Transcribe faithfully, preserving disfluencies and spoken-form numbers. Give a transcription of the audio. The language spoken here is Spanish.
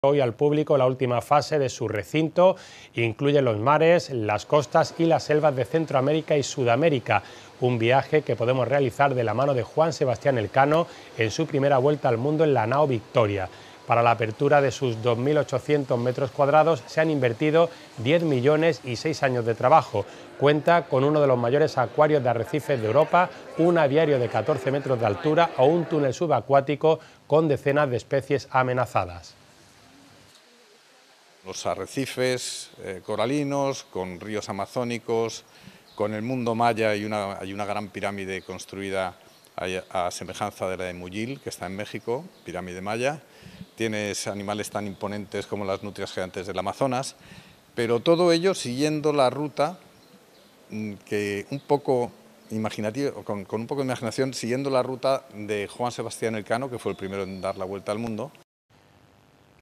Hoy al público la última fase de su recinto. Incluye los mares, las costas y las selvas de Centroamérica y Sudamérica. Un viaje que podemos realizar de la mano de Juan Sebastián Elcano en su primera vuelta al mundo en la nao Victoria. Para la apertura de sus dos mil ochocientos metros cuadrados se han invertido diez millones y seis años de trabajo. Cuenta con uno de los mayores acuarios de arrecifes de Europa, un aviario de catorce metros de altura o un túnel subacuático con decenas de especies amenazadas. Los arrecifes eh, coralinos, con ríos amazónicos, con el mundo maya. Hay una, hay una gran pirámide construida a, a semejanza de la de Muyil, que está en México, pirámide maya. Tienes animales tan imponentes como las nutrias gigantes del Amazonas, pero todo ello siguiendo la ruta que un poco imaginativa, con, con un poco de imaginación, siguiendo la ruta de Juan Sebastián Elcano, que fue el primero en dar la vuelta al mundo.